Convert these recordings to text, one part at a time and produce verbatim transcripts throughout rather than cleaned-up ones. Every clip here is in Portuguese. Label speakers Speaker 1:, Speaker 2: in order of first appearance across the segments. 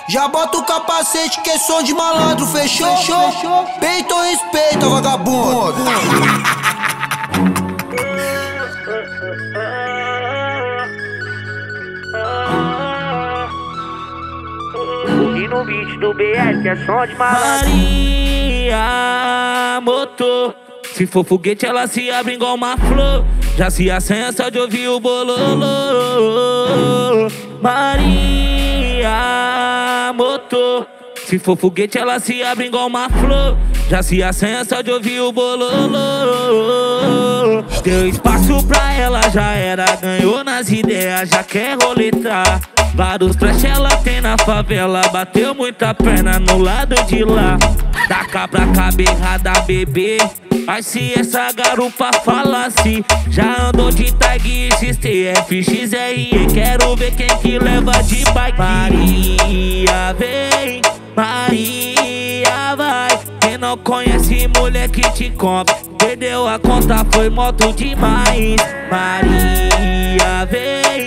Speaker 1: Já bota o capacete que é som de malandro, fechou? Fechou? Peito ou respeito, vagabundo?
Speaker 2: E no beat do B R que é som de malandro.
Speaker 3: Maria, motor. Se for foguete ela se abre igual uma flor. Já se assanha só de ouvir o bololô. Maria, motor. Se for foguete ela se abre igual uma flor. Já se assanha só de ouvir o bololô. Deu espaço pra ela, já era. Ganhou nas ideias, já quer roletar. Vários trash ela tem na favela. Bateu muita perna no lado de lá. Da cabra cabeçada, bebê. Mas se essa garupa fala assim, já andou de tag X T F X R E. Quero ver quem que leva de bike. Maria vem, Maria vai. Quem não conhece mulher que te compra, perdeu a conta, foi moto demais. Maria vem,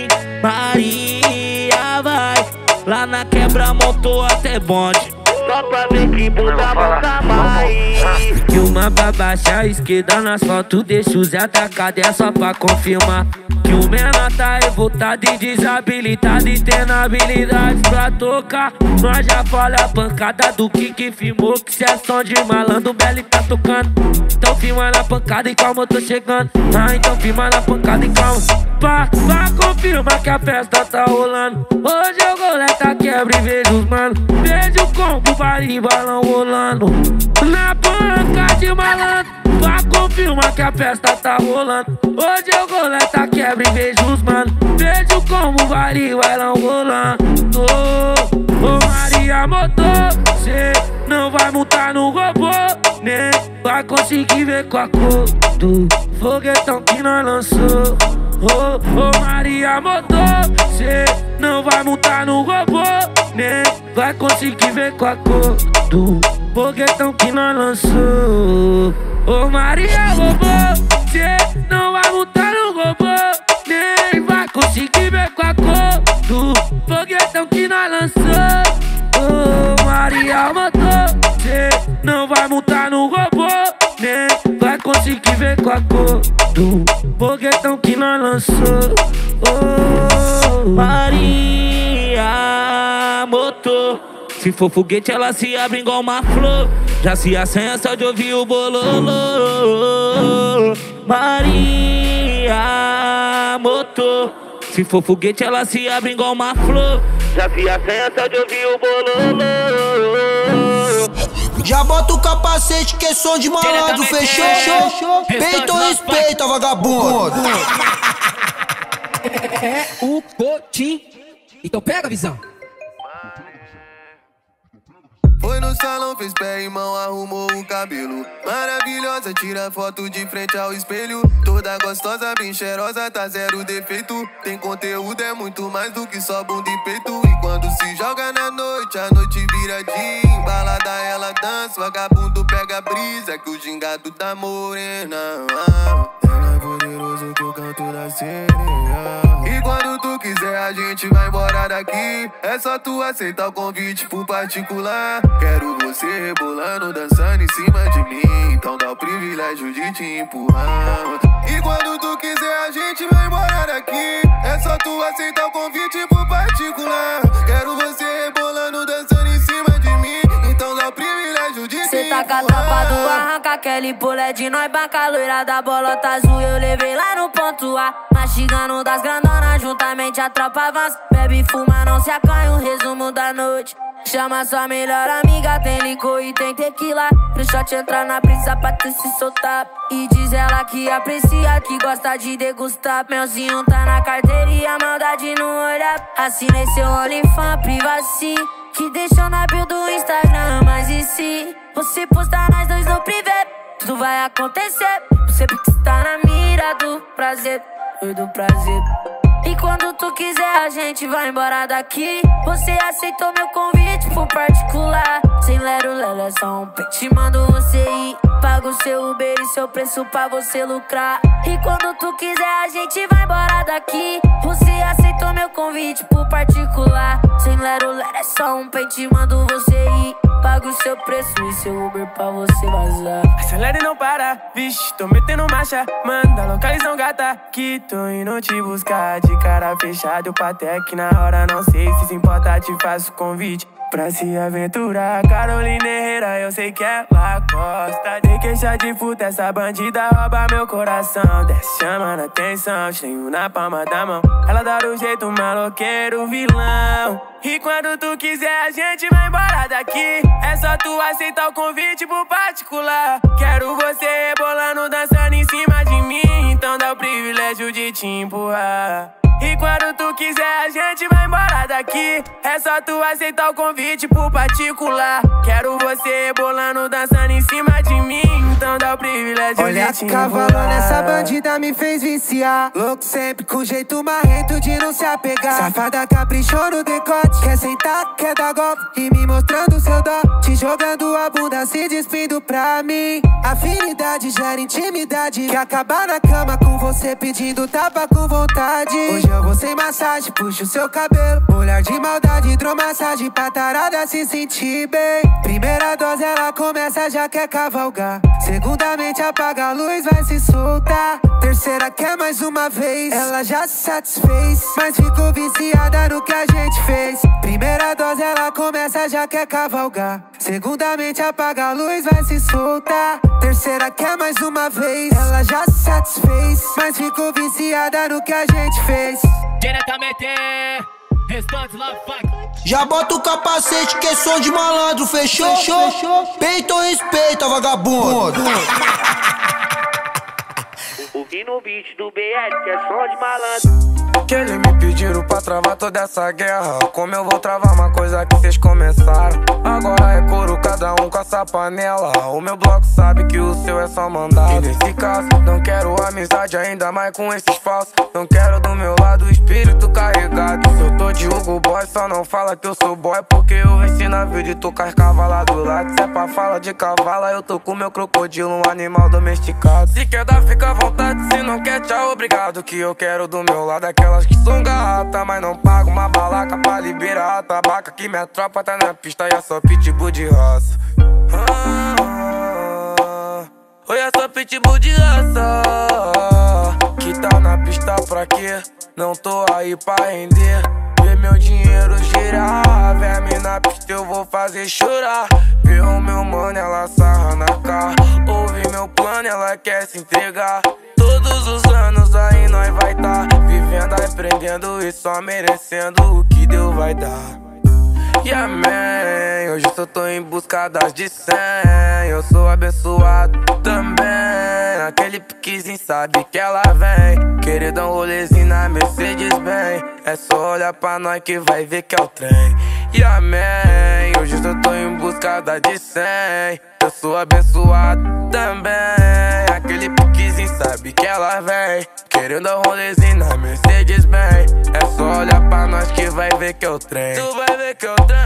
Speaker 3: Maria vai. Lá na quebra montou até bonde, só pra ver que bunda manca mais. Que uma pra baixar a esquerda nas fotos, deixa os atacados, é só pra confirmar. Que o menor tá revoltado e desabilitado e tendo habilidade pra tocar. Nós já fala a pancada do que que filmou, que cê é som de malandro, o Belly tá tocando. Então filma na pancada e calma, eu tô chegando. Ah, então filma na pancada e calma. Pá, pra confirmar que a festa tá rolando. Hoje eu goleta quebra e vejo os mano. Vejo o combo, varinho, balão rolando. Na panca de malandro, pra confirmar que a festa tá rolando. Hoje eu goleta quebra e vejo os mano. Vejo como varinho, balão rolando. Ô oh, Maria motor, cê não vai montar no robô, nem vai conseguir ver com a cor do foguetão que nós lançou. Ô oh, oh, Maria motor, cê não vai montar no robô, nem vai conseguir ver com a cor do foguetão que nós lançou. Ô oh, Maria robô, cê não vai montar no robô, nem vai conseguir ver com a cor do foguetão que nós lançou. Ô oh, Maria motor, cê não vai montar no robô, nem vai conseguir ver com a cor do foguetão que nós lançou. Oh, Maria motor. Se for foguete ela se abre igual uma flor. Já se assanha só de ouvir o bololô. Maria motor. Se for foguete ela se abre igual uma flor. Já se assanha só de ouvir o bololô.
Speaker 1: Já bota o capacete que é som de malandro, fechou? Fechou? Peito ou respeito, vagabundo?
Speaker 4: É o Cotim. Então pega a visão.
Speaker 5: Foi no salão, fez pé e mão, arrumou o cabelo. Maravilhosa, tira foto de frente ao espelho. Toda gostosa, bem cheirosa, tá zero defeito. Tem conteúdo, é muito mais do que só bunda e peito. E quando se joga na noite, a noite vira dia. Embalada ela dança, vagabundo pega a brisa, que o gingado tá morena. Ela é poderoso que eu canto da sereia. E quando tu quiser a gente vai embora daqui. É só tu aceitar o convite pro particular. Quero você rebolando, dançando em cima de mim. Então dá o privilégio de te empurrar. E quando tu quiser a gente vai embora daqui. É só tu aceitar o convite pro particular. Quero você rebolando, dançando em cima de mim. Então dá o privilégio de te
Speaker 6: Cê tá
Speaker 5: empurrar.
Speaker 6: com a tampa do arranca, aquele pulé de nós, banca loira da bolota azul. Eu levei lá no ponto A, mastigando das grandonas, juntamente a tropa avança. Bebe e fuma, não se acanha, o resumo da noite. Chama sua melhor amiga, tem licor e tem tequila. Pro shot entrar na brisa pra tu se soltar. E diz ela que aprecia, que gosta de degustar. Melzinho tá na carteira e a maldade no olhar. Assinei seu OnlyFans, privacy, que deixou na bio do Instagram. Mas e se você postar nós dois no privê? Tudo vai acontecer, você tá na mira do prazer, do prazer. E quando tu quiser a gente vai embora daqui. Você aceitou meu convite pro particular. Sem lero, lero, é só um pente. Mando você ir, pago seu Uber e seu preço pra você lucrar. E quando tu quiser a gente vai embora daqui. Você aceitou meu convite pro particular. Sem lero, lero é só um pente, mando você ir. Paga o seu preço e seu Uber pra você vazar.
Speaker 5: Acelera e não para, vixe, tô metendo marcha. Manda localização gata, que tô indo te buscar. De cara fechada, eu patec na hora, não sei se se importa, te faço convite pra se aventurar. Carolina Herrera, eu sei que ela gosta de queixa de puta, essa bandida rouba meu coração. Desce chamando atenção, tenho na palma da mão. Ela dá o jeito maloqueiro, vilão. E quando tu quiser a gente vai embora daqui. É só tu aceitar o convite pro particular. Quero você rebolando, dançando em cima de mim, então dá o privilégio de te empurrar. E quando tu quiser a gente vai embora daqui. É só tu aceitar o convite pro particular. Quero você rebolando, dançando em cima de mim, então dá o privilégio
Speaker 1: Olha,
Speaker 5: de te
Speaker 1: cavalona, essa bandida me fez viciar. Louco sempre com jeito marrento de não se apegar. Safada caprichou no decote, quer sentar, quer dar golpe e me mostrando seu dó, te jogando a bunda, se despindo pra mim. Afinidade gera intimidade, quer acabar na cama com você pedindo tapa com vontade. Hoje eu vou sem massagem, puxo seu cabelo, olhar de maldade, hidromassagem pra tarada se sentir bem. Primeira dose ela começa, já quer cavalgar. Segundamente apaga a luz, vai se soltar. Terceira quer mais uma vez, ela já se satisfez, mas ficou viciada no que a gente fez. Primeira dose ela começa, já quer cavalgar. Segundamente apaga a luz, vai se soltar. Terceira quer mais uma vez, ela já se satisfez, mas ficou viciada no que a gente fez.
Speaker 3: Diretamente, restante lá, fuck.
Speaker 1: Já bota o capacete que é som de malandro, fechou? Fechou? Peito ou respeita, vagabundo?
Speaker 2: E no beat do B L que é som de malandro.
Speaker 5: Que eles me pediram pra travar toda essa guerra. Como eu vou travar uma coisa que vocês começaram? Agora é couro, cada um com essa panela. O meu bloco sabe que o seu é só mandado. E nesse caso, não quero amizade, ainda mais com esses falsos. Não quero do meu lado o espírito carregado. Se eu tô de Hugo Boy, só não fala que eu sou boy, porque eu venci na vida de tocar cavalo do lado. Se é pra fala de cavala, eu tô com meu crocodilo, um animal domesticado. Se quer dar, fica à vontade, se não quer, tchau, obrigado. Que eu quero do meu lado aquelas que são garrata, mas não pago uma balaca pra liberar a tabaca. Que minha tropa tá na pista e é só pitbull de raça. ah, ah, Oi, é só pitbull de raça que tá na pista pra quê? Não tô aí pra render, ver meu dinheiro girar. Verme na pista eu vou fazer chorar. Ver o meu mano, ela sarra na cara. Ouve meu plano, ela quer se entregar. Todos os anos aí nós vai tá vivendo, aprendendo e só merecendo o que Deus vai dar. E amém, hoje só tô em busca das de cem. Eu sou abençoado também. Aquele piquezinho sabe que ela vem, querer dar um rolezinho na Mercedes bem. É só olhar pra nós que vai ver que é o trem. E amém, hoje só tô em busca das de cem. Eu sou abençoado também. Aquele piquezinho sabe que ela vem, querendo dar um rolezinho na Mercedes bem. É só olhar pra nós que vai ver que é o trem. Tu vai ver que é o trem.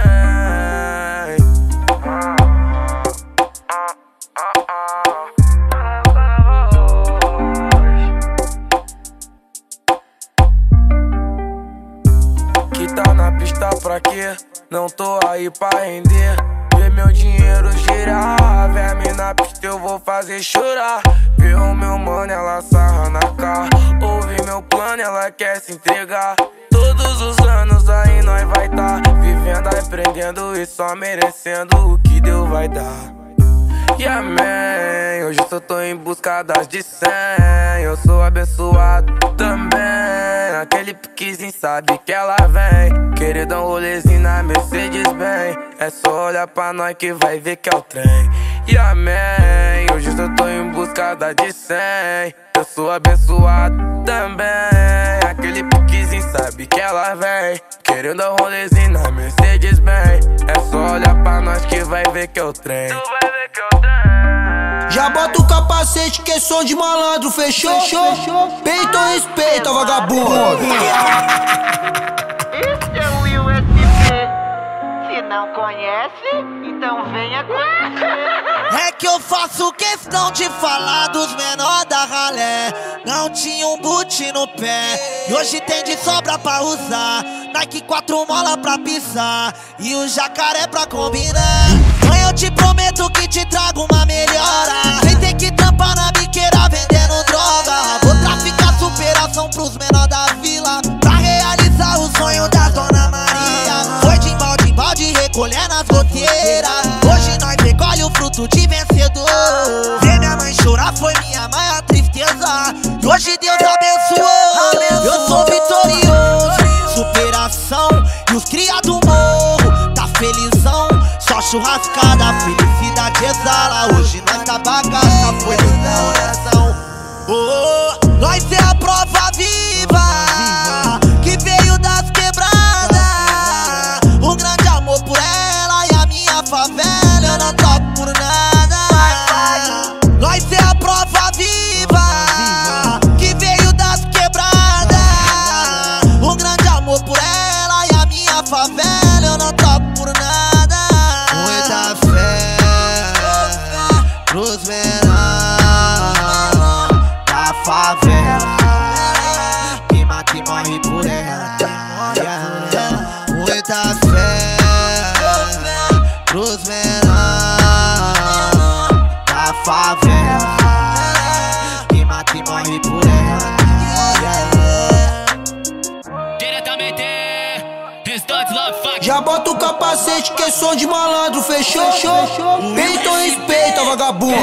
Speaker 5: Que tá na pista pra quê? Não tô aí pra render, ver meu dinheiro girar. Verme na pista eu vou fazer chorar. Ver o meu mano, ela sarra na cara. Ouve meu plano, ela quer se entregar. Todos os anos aí nós vai tá vivendo, aprendendo e só merecendo o que Deus vai dar. E amém, hoje só tô em busca das de cem. Eu sou abençoado também. Aquele piquezinho sabe que ela vem, querer dar um rolezinho na Mercedes bem. É só olhar pra nós que vai ver que é o trem. E amém, hoje só tô em busca das de cem. Eu sou abençoado também. Aquele piquezinho sabe que ela vem, querendo dar um rolezinho na Mercedes bem. É só olhar pra nós que vai ver que é o trem. Tu vai ver que é o trem.
Speaker 1: Já bota o capacete que é som de malandro, fechou? Fechou? Peito ou respeita, vagabundo?
Speaker 7: Esse é o U S B. Se não conhece, então venha conhecer.
Speaker 8: É que eu faço questão de falar dos menor da ralé. Não tinha um boot no pé e hoje tem de sobra pra usar. Nike quatro mola pra pisar e o jacaré pra combinar. Mãe, eu te prometo que te trago uma melhora. Sem ter que trampar na biqueira vendendo droga. Vou traficar superação pros menores da vila, pra realizar o sonho da Dona Maria. Foi de balde em balde recolhendo as goteiras. Hoje nós recolhe o fruto de vencedor. Ver minha mãe chorar foi minha maior tristeza, e hoje Deus abençoou. Eu sou vitorioso, superação, e os cria do morro tá felizão. Só churrascada, felicidade exala. Hoje nós tá bagaça, foi do coração. Oh, oh, nós é a prova viva que veio das quebradas. Um grande amor por ela e a minha favela, eu não troco por nada. Nós é a prova viva que veio das quebradas. Um grande amor por ela e a minha favela, eu não troco por nada.
Speaker 5: Muita fé pros menores da favela, que mata e morre por ela. Muita fé pros menores da favela, que mata e morre por ela.
Speaker 3: Diretamente, distante, love, fuck.
Speaker 1: Já bota o capacete que é som de malandro, fechou? Peito ou respeita, vagabundo?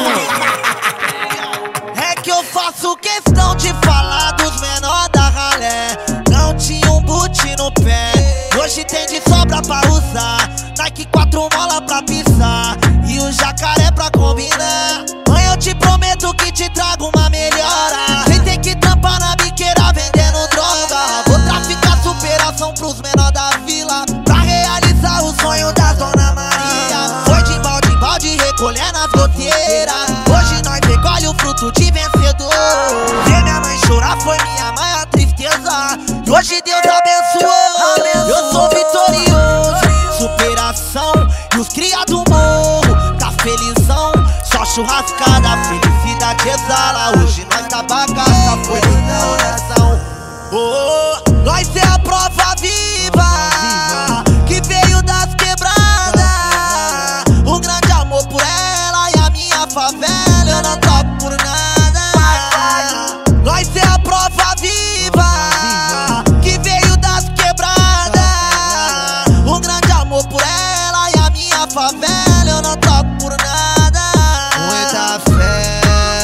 Speaker 8: É que eu faço questão de falar dos menores da ralé. Não tinha um boot no pé, hoje tem de sobra pra usar. Nike quatro mola pra pisar e o jacaré pra combinar. Mãe, eu te prometo que te trago uma melhora. Sem ter que trampar na biqueira vendendo droga. Vou traficar superação pros menores da vila, pra realizar o sonho da Dona Maria. Foi de balde em balde recolhendo as goteiras. Hoje nós recolhe o fruto de vencedor. Ver minha mãe chorar foi minha maior tristeza, e hoje Deus abençoou. Eu sou vitorioso, superação, e os cria do morro tá felizão. Só churrascada, felicidade exala. Hoje nós tá bagaça, foi do coração. Oh, oh, nós é a prova viva que veio das quebradas. Um grande amor por ela e a minha favela, eu não troco por nada. Nós é a prova viva que veio das quebradas. Um grande amor por ela e a minha favela, eu não troco por nada.
Speaker 5: Muita fé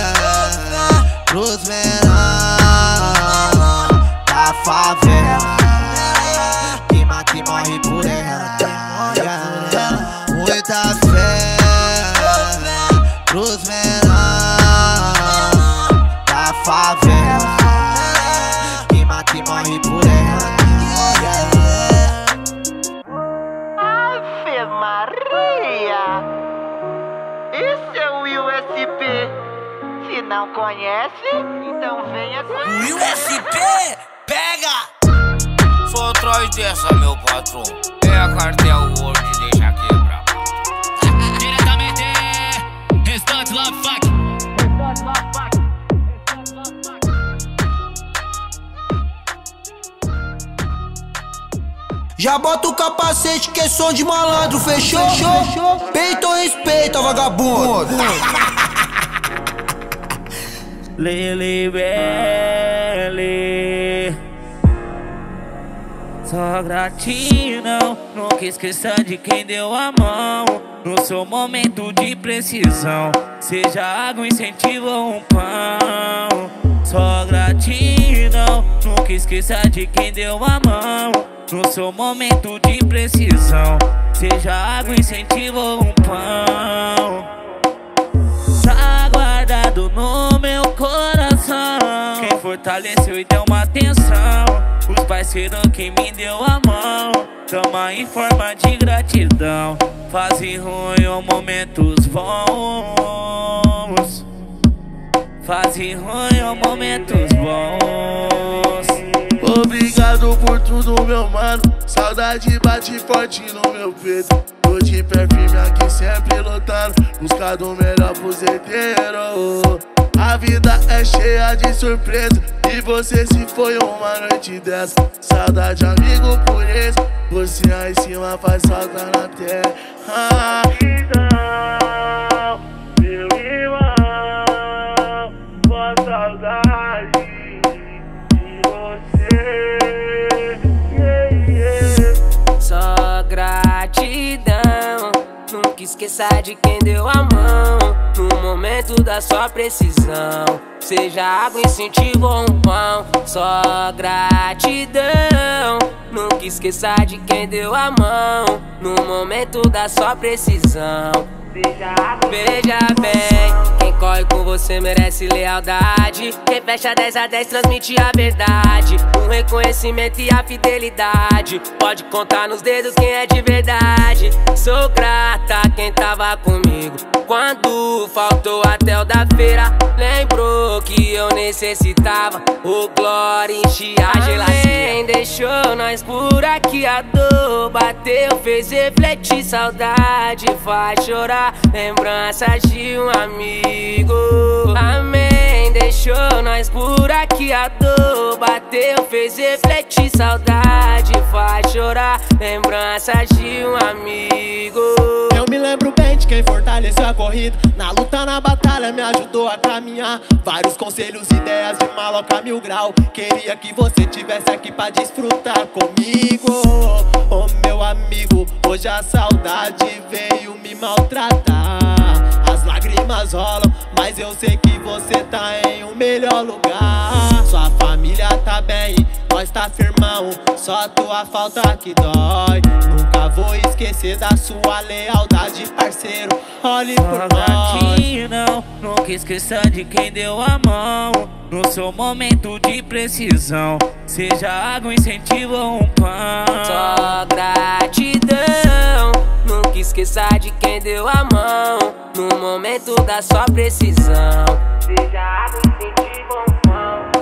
Speaker 5: pros menores da favela, que mata e morre por ela. Muita fé pros menores da favela, que mata e morre por ela.
Speaker 7: Ave Maria! Esse é o U S P. Se não conhece, então venha conhecer.
Speaker 8: U S P, pega!
Speaker 9: Só atrás dessa, meu patrão. É a cartel World, deixa quebrar.
Speaker 3: Diretamente, distante, love, fuck.
Speaker 1: Já bota o capacete que é som de malandro, fechou? Peito ou respeita, vagabundo?
Speaker 3: Lele, bele, só gratidão. Nunca esqueça de quem deu a mão no seu momento de precisão. Seja água, incentivo ou um pão. Só gratidão. Nunca esqueça de quem deu a mão no seu momento de precisão. Seja água, incentivo ou um pão. Tá guardado no meu coração quem fortaleceu e deu uma atenção. Os parceiros que me deu a mão, tamo em forma de gratidão. Fase ruim ou momentos bons. Fase ruim ou momentos bons.
Speaker 5: Obrigado por tudo, meu mano. Saudade bate forte no meu peito. Tô de pé firme aqui sempre lutando, buscando o melhor pros herdeiros. A vida é cheia de surpresa e você se foi uma noite dessa. Saudade, amigo, por isso você aí em cima faz falta na terra. Ah,
Speaker 2: Então, meu irmão, com saudade de você. Yeah, yeah.
Speaker 10: Só gratidão, nunca esqueça de quem deu a mão no momento da sua precisão. Seja água, incentivo ou um pão. Só gratidão, nunca esqueça de quem deu a mão no momento da sua precisão. Veja bem, quem corre com você merece lealdade. Quem fecha dez a dez transmite a verdade, um reconhecimento e a fidelidade. Pode contar nos dedos quem é de verdade. Sou grata a quem tava comigo quando faltou até o da feira. Lembrou que eu necessitava, o glória enchia a geladeira. Deixou nós por aqui, a dor bateu, fez refletir. Saudade faz chorar, lembranças de um amigo. Amém. Deixou nós por aqui, a dor bateu, fez refletir. Saudade faz chorar, lembranças de um amigo.
Speaker 11: Eu me lembro bem de quem fortaleceu a corrida, na luta, na batalha, me ajudou a caminhar. Vários conselhos, ideias de maloca mil grau. Queria que você tivesse aqui pra desfrutar comigo. Oh, meu amigo, hoje a saudade veio me maltratar. As lágrimas rolam, mas eu sei que você tá em um melhor lugar. Sua família tá bem, nós tá firmão, só tua falta que dói. Nunca vou esquecer da sua lealdade, parceiro, olhe por nós.
Speaker 3: Não, nunca esqueça de quem deu a mão no seu momento de precisão. Seja água, incentivo ou um pão.
Speaker 10: Só gratidão, nunca esqueça de quem deu a mão no momento da sua precisão. Seja água, incentivo ou um pão.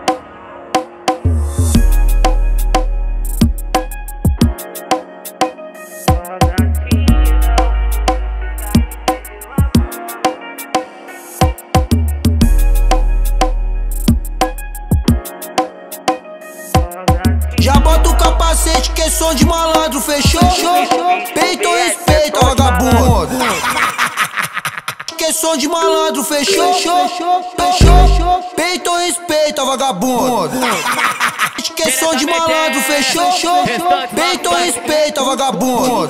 Speaker 8: Já bota o capacete que é som de malandro, fechou? Peito ou respeito, vagabundo? Que é som de malandro, fechou? Fechou? Peito ou respeito, vagabundo? Que é som de malandro, fechou? Peito ou respeito, vagabundo?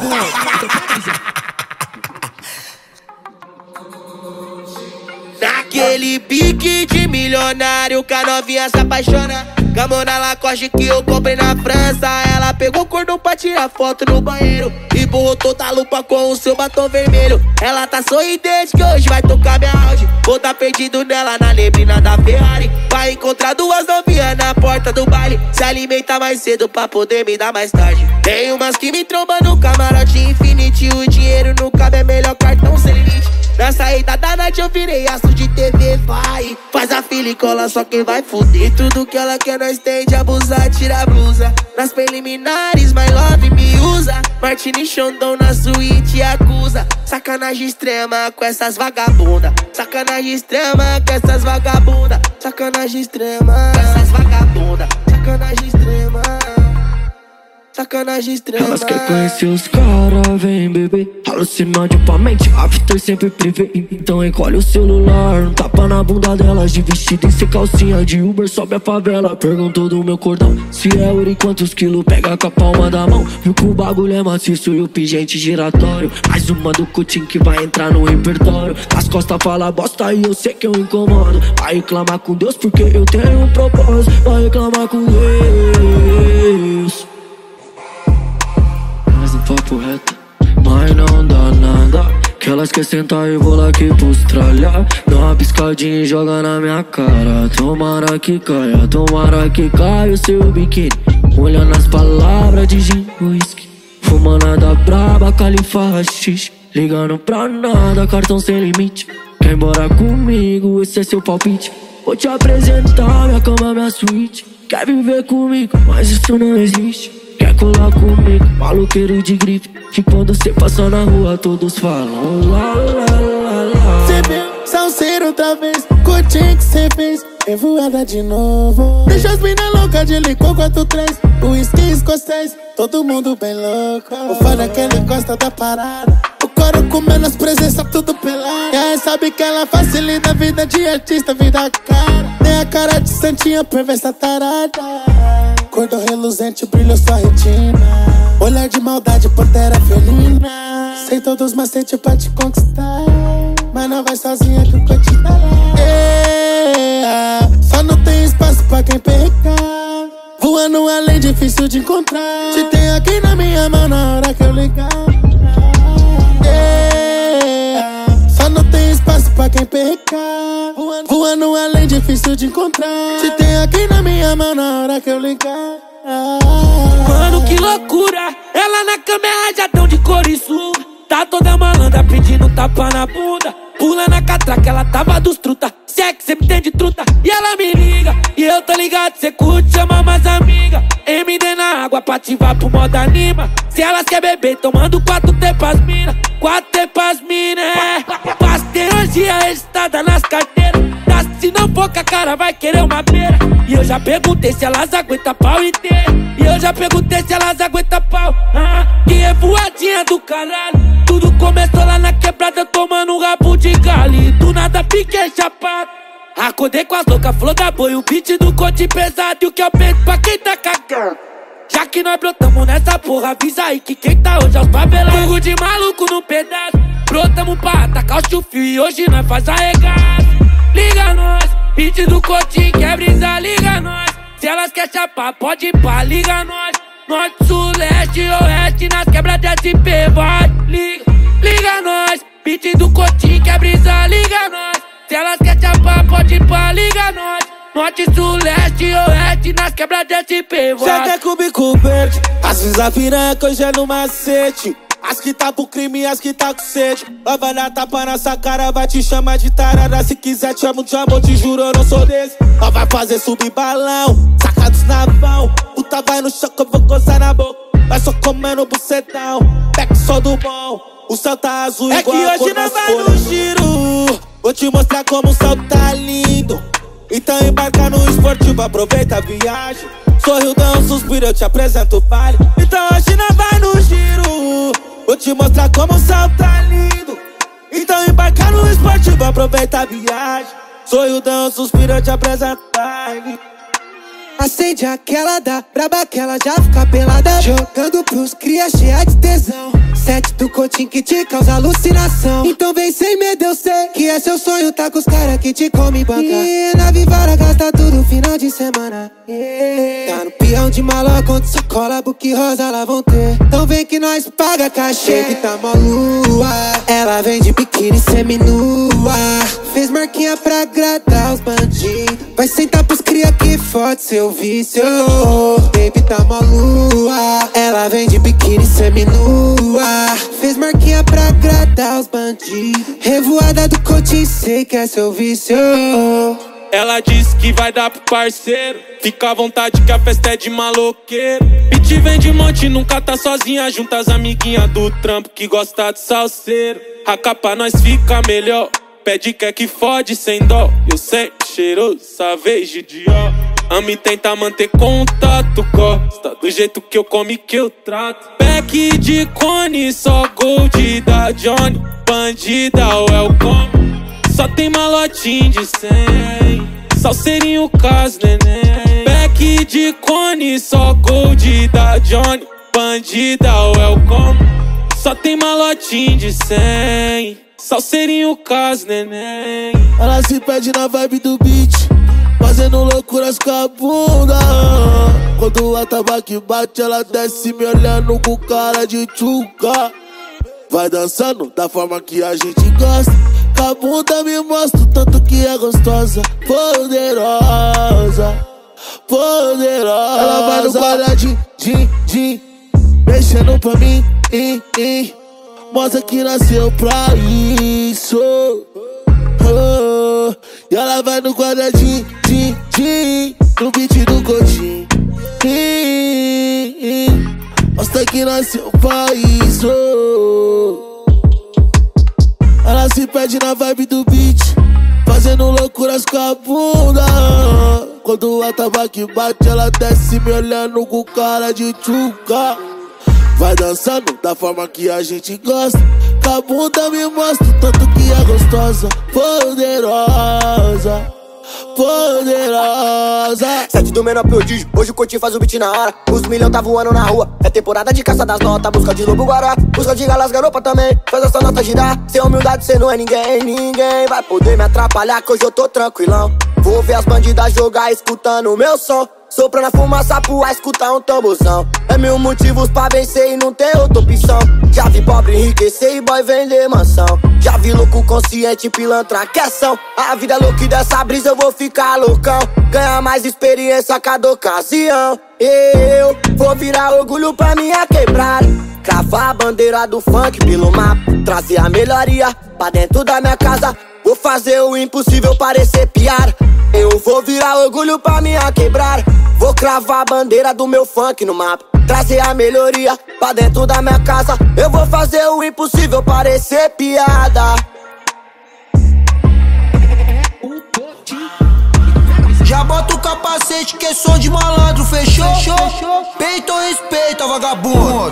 Speaker 1: Naquele pique de milionário que a novinha se apaixona. Gamona Lacoste que eu comprei na França. Ela pegou o cordão pra tirar foto no banheiro e borrou toda a lupa com o seu batom vermelho. Ela tá sorridente que hoje vai tocar minha Audi. Vou tá perdido nela na neblina da Ferrari. Vai encontrar duas novinhas na porta do baile. Se alimenta mais cedo pra poder me dar mais tarde. Tem umas que me trombam no camarote Infinity. O dinheiro não cabe, é melhor cartão sem limite. Na saída da noite eu virei aço de T V, vai. Faz a fila e cola, só quem vai fuder. E tudo que ela quer nós tem de abusar, tira a blusa. Nas preliminares, my love me usa. Martini Xandão na suíte acusa. Sacanagem extrema com essas vagabunda. Sacanagem extrema com essas vagabunda. Sacanagem extrema com essas vagabunda. Sacanagem extrema. Sacanagem extrema.
Speaker 12: Elas querem conhecer os caras, vem bebê. Alucinante pra mente, after sempre privê. Então encolhe o celular, um tapa na bunda delas. De vestido e sem calcinha, de Uber sobe a favela. Perguntou do meu cordão, se é ouro e quantos quilos. Pega com a palma da mão, viu que o bagulho é maciço e o pingente giratório. Mais uma do Coutinho que vai entrar no repertório. As costas fala bosta e eu sei que eu incomodo. Vai reclamar com Deus porque eu tenho um propósito. Vai reclamar com Deus. Mas no papo reto, mas não dá nada. Que elas quer sentar e vou lá aqui pros tralhar. Dá uma piscadinha e joga na minha cara. Tomara que caia, tomara que caia o seu biquíni. Olhando as palavras de gin, whisky. Fumando a da braba, califa, rachixe. Ligando pra nada, cartão sem limite. Quer ir embora comigo, esse é seu palpite. Vou te apresentar, minha cama, minha suíte. Quer viver comigo, mas isso não existe. Quer colar comigo. Maloqueiro de grife, que quando cê passa na rua todos falam lá, lá, lá, lá.
Speaker 11: Cê viu, salseiro outra vez, curti que cê fez, revoada de novo. Deixa as mina louca de licor quatro três, whisky escocês, todo mundo bem louco. O foda é que ele gosta da parada, o coro com menos presença, tudo pelado. E aí sabe que ela facilita a vida de artista, vida cara. Tem a cara de santinha, perversa tarada. Cor do reluzente, brilho sua retina. Olhar de maldade, pantera felina. Sei todos os macetes pra te conquistar, mas não vai sozinha que eu vou te dar. Yeah, só não tem espaço pra quem pecar. Voando além, difícil de encontrar. Te tenho aqui na minha mão na hora que eu ligar. Yeah, só não tem espaço pra quem pecar. Voando, voando além, difícil de encontrar. Te tenho aqui na minha mão na hora que eu ligar.
Speaker 3: Mano, que loucura, ela na cama é rajadão de couriçuga. Tá toda malandra pedindo tapa na bunda. Pula na catraca, ela tava dos truta. Se é que cê me tem de truta, e ela me liga. E eu tô ligado, cê curte, chama mais amiga. M D na água pra ativar pro modo anima. Se elas quer beber, tomando quatro tepas mina. Quatro tepas mina, é pasteologia registrada nas carteiras. Se não for com a cara, vai querer uma beira. E eu já perguntei se elas aguentam pau inteiro. E eu já perguntei se elas aguentam pau. Ah, que revoadinha do caralho. Tudo começou lá na quebrada, tomando um rabo de galho. E do nada fiquei chapado. Acordei com as loucas, flor da boi, o beat do cote pesado. E o que eu penso pra quem tá cagando. Já que nós brotamos nessa porra, avisa aí que quem tá hoje é os favelados. Fogo de maluco no pedaço. Brotamos pra atacar o chufio e hoje nós faz arregado. Liga nós, beat do cotinho, quer brisar, liga nós. Se elas quer chapar, pode ir pá, liga nós. Norte, sul, leste, oeste, nas quebras de S P, vai. Liga, liga nós, beat do cotinho, quer brisar, liga nós. Se elas quer chapar, pode ir pá, liga nós. Norte, sul, leste, oeste, nas quebras de S P, vai.
Speaker 11: Já quer cubico verde, às vezes a piranha que hoje é no macete. As que tá pro crime e as que tá com sede. Ela vai dar tapa nessa cara, vai te chamar de tarada. Se quiser te amo de amor, te juro eu não sou desse. Ela vai fazer subir balão, sacados na mão. Puta vai no choque, eu vou gozar na boca. Vai só comendo bucetão, pega só do bom. O céu tá azul
Speaker 8: é
Speaker 11: igual
Speaker 8: que
Speaker 11: a cor
Speaker 8: hoje
Speaker 11: das
Speaker 8: não vai
Speaker 11: folhas.
Speaker 8: no giro.
Speaker 11: Vou te mostrar como o céu tá lindo. Então embarca no esportivo, aproveita a viagem. Sorriu, dá um suspiro, eu te apresento o baile. Então hoje não vai no giro. Vou te mostrar como o céu tá lindo. Então embarca no esportivo, aproveita a viagem. Sorriu, dá um suspiro, eu te apresento o baile.
Speaker 1: Acende aquela da braba que ela já fica pelada. Jogando pros cria cheia de tesão. Sete do cotinho que te causa alucinação. Então vem sem medo, eu sei que é seu sonho, tá com os caras que te come banca. E na Vivara gasta tudo final de semana. Yeah. Tá no peão de maloca, onde sacola, buque rosa lá vão ter. Então vem que nós paga cachê. Que tá mó lua, ela vem de biquíni seminua. Fez marquinha pra agradar os bandidos. Vai sentar pros cria que fode seu vício. Baby tá mó lua, ela vem de biquíni seminua. Fez marquinha pra agradar os bandidos. Revoada do coach, sei que é seu vício.
Speaker 11: Ela disse que vai dar pro parceiro. Fica à vontade que a festa é de maloqueiro. Beat vem de monte, nunca tá sozinha. Junta as amiguinhas do trampo que gosta de salseiro. A capa nós fica melhor. Pede que é que fode sem dó. Eu sempre cheiroso, savage de ó. Amo e tenta manter contato. Gosta do jeito que eu como e que eu trato. Pack de cone, só gold da Johnny. Bandida, welcome. Só tem malotinho de cem. Salseirinho caso, neném. Pack de cone, só gold da Johnny. Bandida, welcome. Só tem malotinho de cem. Salseirinho caso, neném.
Speaker 8: Ela se perde na vibe do beat, fazendo loucuras com a bunda. Quando o atabaque bate, ela desce me olhando com cara de tchuca. Vai dançando da forma que a gente gosta. Com a bunda me mostra o tanto que é gostosa. Poderosa, poderosa. Ela vai no quadradinho, din, din, mexendo pra mim, in, in. Mostra que nasceu pra isso. Oh, e ela vai no quadradinho, din, din, no beat do cotinho.
Speaker 13: mostra que nasceu país, oh. Ela se perde na vibe do beat, fazendo loucuras com a bunda. Quando a tabaco bate, ela desce me olhando com cara de tchuca. Vai dançando da forma que a gente gosta, com a bunda me mostra o tanto que é gostosa, poderosa, poderosa.
Speaker 14: Sete do menor prodígio, hoje o Coutinho faz o beat na hora. Os milhão tá voando na rua, é temporada de caça das notas. Busca de lobo guará, busca de galas garopa também. Faz essa nota girar, sem humildade cê não é ninguém. Ninguém vai poder me atrapalhar que hoje eu tô tranquilão. Vou ver as bandidas jogar escutando o meu som, soprando a fumaça pro escutar um tamborzão. É mil motivos pra vencer e não tem outra opção. Já vi pobre enriquecer e boy vender mansão. Já vi louco consciente pilantra que ação. A vida é louca e dessa brisa eu vou ficar loucão. Ganhar mais experiência a cada ocasião. Eu vou virar orgulho pra minha quebrada, cravar a bandeira do funk pelo mapa, trazer a melhoria pra dentro da minha casa. Vou fazer o impossível parecer piada. Eu vou virar orgulho pra minha quebrada, vou cravar a bandeira do meu funk no mapa, trazer a melhoria pra dentro da minha casa. Eu vou fazer o impossível parecer piada.
Speaker 15: Já bota o capacete que é som de malandro, fechou? Peito ou respeita, vagabundo?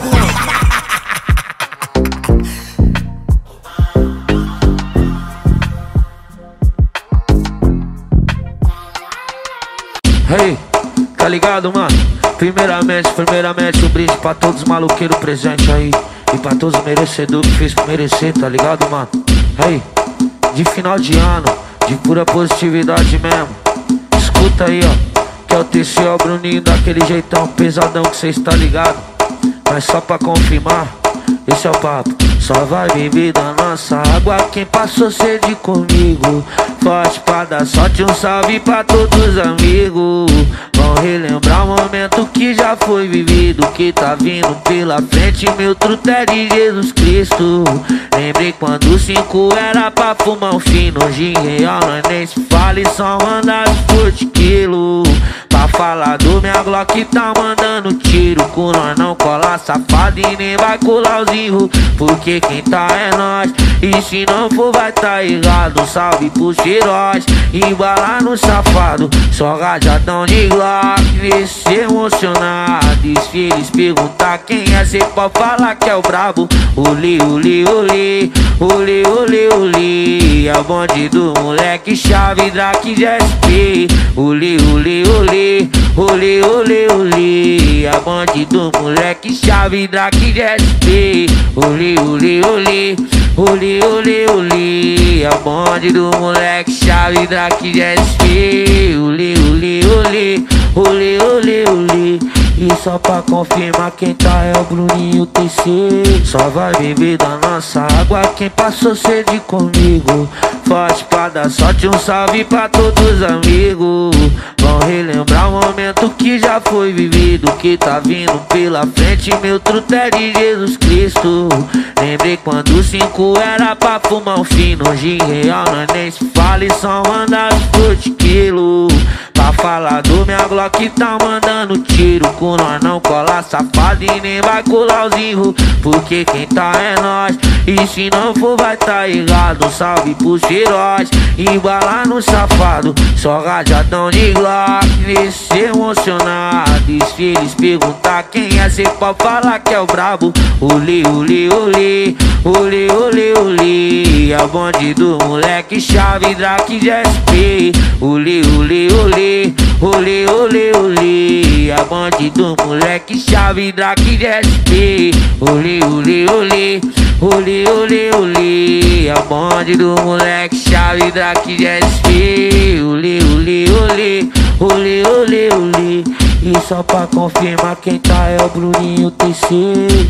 Speaker 3: Hey, tá ligado, mano? Primeiramente, primeiramente um brinde pra todos os maloqueiros presentes aí, e pra todos os merecedores que fez por merecer, tá ligado, mano? Hey, de final de ano, de pura positividade mesmo. Escuta aí, ó, que é o T C, ó, Bruninho, daquele jeitão pesadão que cês tá ligado. Mas só pra confirmar, esse é o papo. Só vai beber da nossa água quem passou sede comigo. Forte pra dar sorte, um salve pra todos os amigos. Vão relembrar o momento que já foi vivido, que tá vindo pela frente, meu truto é de Jesus Cristo. Lembrei quando cinco era pra fumar um fino, hoje em real nós nem se fala e só manda por quilo. Pra falar do minha Glock tá mandando tiro, com nós não cola safado e nem vai colar os erros, porque quem tá é nós, e se não for vai tá errado. Salve pros heróis, embalar no safado, só rajadão de Glock, vê se emocionado. E se eles perguntar quem é, cê pode falar que é o brabo. Olê, olê, olê, olê, olê, olê, é o bonde do moleque chave Drake de S P. Olê, olê, olê, olê, olê, olê, é o bonde do moleque chave Drake de S P. Olê, olê, olê, olê, olê, olê, é o bonde do moleque chave Drake de S P. Olê, olê, olê, olê, olê, olê. E só pra confirmar quem tá é o Bruninho T C. Só vai beber da nossa água quem passou sede comigo. Forte pra dar sorte, um salve pra todos os amigos. Vão relembrar o momento que já foi vivido, que tá vindo pela frente, meu truto é de Jesus Cristo. Lembrei quando cinco era pra fumar um fino, hoje em real nós nem se fala e só manda por quilo. Pra falar do minha Glock tá mandando tiro, com nós não cola safado e nem vai colar os erros, porque quem tá é nós, e se não for vai tá errado. Salve pros heróis, embalar no safado, só rajadão de Glock, vê se emocionado. E se eles perguntar quem é, cê pode falar que é o brabo. Olê, olê, olê, olê, olê, olê, é o bonde do moleque chave Drake de S P. Olê, olê, olê, olê, olê, olê, é o bonde do moleque chave Drake de S P. Olê, olê, olê, olê, olê, olê, é o bonde do moleque chave Drake de S P. Olê, olê, olê, olê, olê, olê. E só pra confirmar quem tá é o Bruninho T C.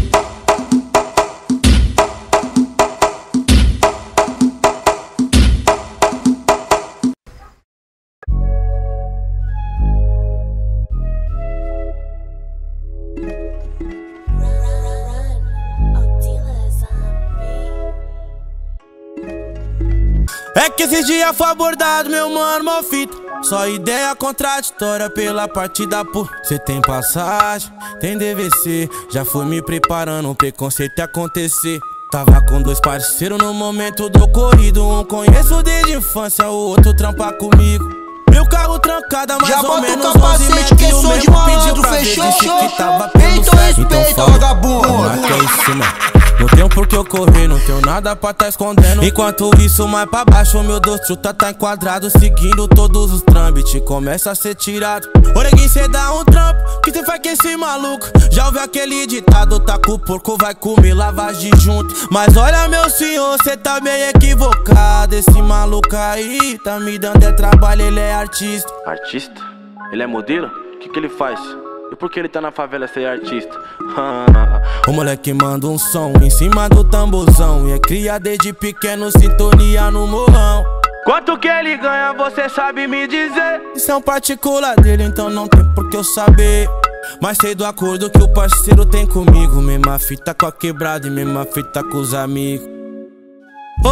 Speaker 15: É que esse dia foi abordado, meu mano, mó fita.
Speaker 16: Só ideia contraditória pela partida, pô. Cê tem passagem, tem D V C. Já fui me preparando, um preconceito acontecer. Tava com dois parceiros no momento do ocorrido. Um conheço desde infância, o outro trampa comigo. Meu carro trancado, mais
Speaker 15: já
Speaker 16: ou menos
Speaker 15: onze metros. Que som de malandro, fechou? Então respeita, vagabundo.
Speaker 16: Mas que é isso, mano? Não tenho por que eu correr, não tenho nada pra tá escondendo. Enquanto isso, mais pra baixo, meu Deus, truta tá enquadrado. Seguindo todos os trâmites, começa a ser tirado. Ô neguinho, cê dá um trampo, que cê faz com esse maluco? Já ouviu aquele ditado, tá com o porco, vai comer lavagem junto. Mas olha meu senhor, cê tá bem equivocado. Esse maluco aí tá me dando é trabalho, ele é artista.
Speaker 17: Artista? Ele é modelo? O que que ele faz? E por que ele tá na favela ser artista?
Speaker 16: O moleque manda um som em cima do tamborzão. E é cria desde pequeno, sintonia no morrão.
Speaker 17: Quanto que ele ganha, você sabe me dizer?
Speaker 16: Isso é um particular dele, então não tem por que eu saber. Mas sei do acordo que o parceiro tem comigo. Mesma fita com a quebrada e mesma fita com os amigos. Oh,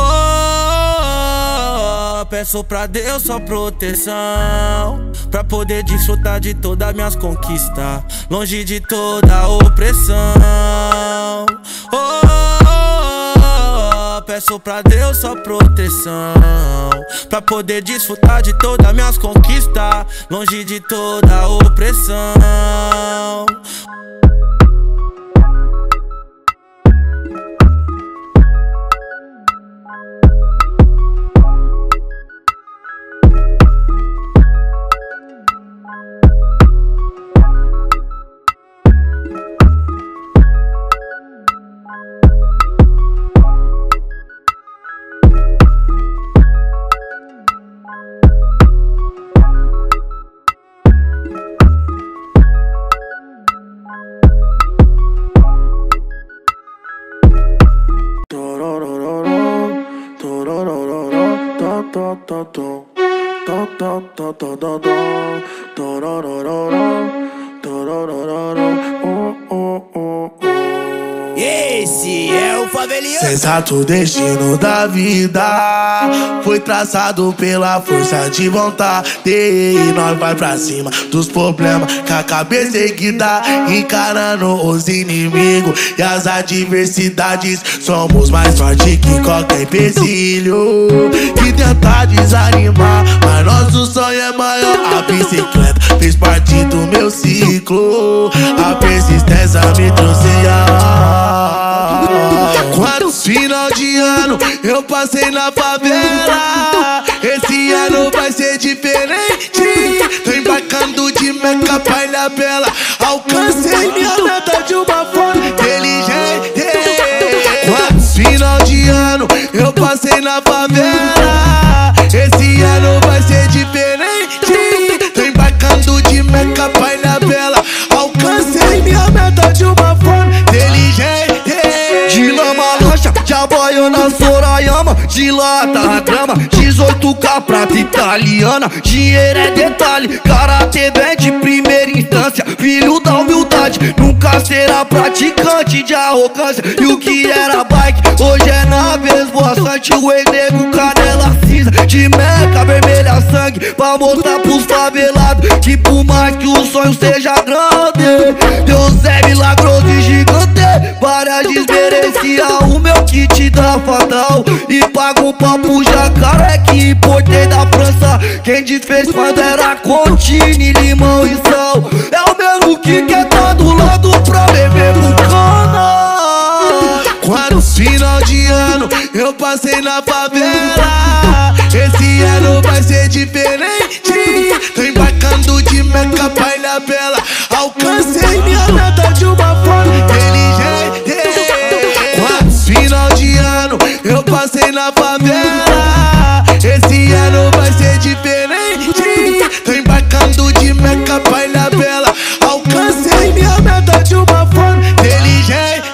Speaker 16: peço pra Deus só proteção, pra poder desfrutar de todas as minhas conquistas, longe de toda opressão. Oh, peço pra Deus só proteção, pra poder desfrutar de todas as minhas conquistas, longe de toda opressão.
Speaker 15: Esse é o Faveliano.
Speaker 13: Sensato destino da vida foi traçado pela força de vontade. E nós vai pra cima dos problemas com a cabeça erguida, encarando os inimigos e as adversidades. Somos mais fortes que qualquer empecilho que tenta desanimar, mas nosso sonho é maior. A bicicleta fez parte do meu ciclo, a persistência me trouxe a quantos final de ano eu passei na favela. Esse ano vai ser diferente. Tô embarcando de Meca pra Ilha Bela. Alcancei minha meta de uma forma inteligente. Quantos final de ano eu passei na favela. Esse ano vai ser diferente. Tô embarcando de Meca pra Ilha Bela. Alcancei minha meta de uma forma inteligente.
Speaker 15: De lama lancha, já boio na Sorayama. De lata a grama, dezoito K prata italiana. Dinheiro é detalhe, karatê vem de primeira instância. Filho da humildade, nunca será praticante de arrogância. E o que era bike, hoje é nave esvoaçante. O nego canela cinza, de Meca vermelha sangue, pra mostrar pros favelados que por mais que o sonho seja grande, Deus é milagroso e gigante. Várias desmerecia o meu kit da fatal e pago um papo jacaré que importei da França. Quem desfez quando era Contini, limão e sal é o mesmo que quer tá do lado pra beber bucana.
Speaker 13: Quantos final de ano eu passei na favela. Esse ano vai ser diferente. Tô embarcando de Meca pra Ilha Bela. Alcancei minha meta de uma forma inteligente. Quantos final de ano eu passei na favela. Esse ano vai ser diferente. Tô embarcando de Meca pra Ilha Bela. Alcancei minha meta de uma forma inteligente.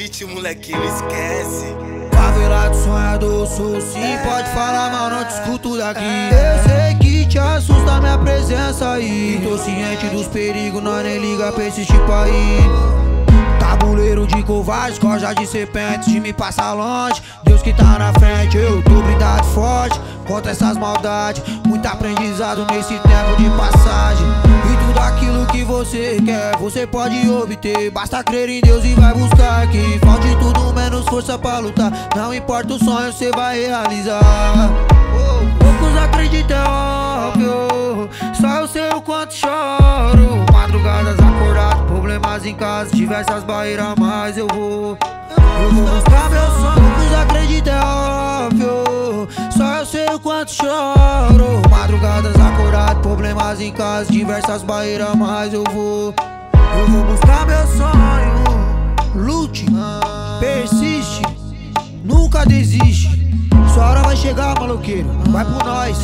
Speaker 18: beat, moleque, não esquece.
Speaker 19: Favelado, sonhador, sou sim. Pode falar, mas não te escuto daqui. Eu sei que te assusta minha presença aí. Tô ciente dos perigos, nós nem liga pra esse tipo aí. Tabuleiro de covardes, corja de serpentes, de me passar longe. Deus que tá na frente, eu tô brindado forte contra essas maldades. Muito aprendizado nesse tempo de passagem. E tudo aquilo que você quer, você pode obter. Basta crer em Deus e vai buscar. Que falte tudo menos força pra lutar. Não importa o sonho, você vai realizar. Poucos acreditam, é óbvio. Só eu sei o quanto choro. Madrugadas acordado, problemas em casa, diversas barreiras, mas eu vou. Eu vou buscar meu sonho. Poucos acreditam, é óbvio. Só eu sei o quanto choro. Madrugadas acordado, problemas em casa, diversas barreiras, mas eu vou. Eu vou buscar meu sonho. Lute, persiste, nunca desiste. Sua hora vai chegar, maloqueiro, vai por nós.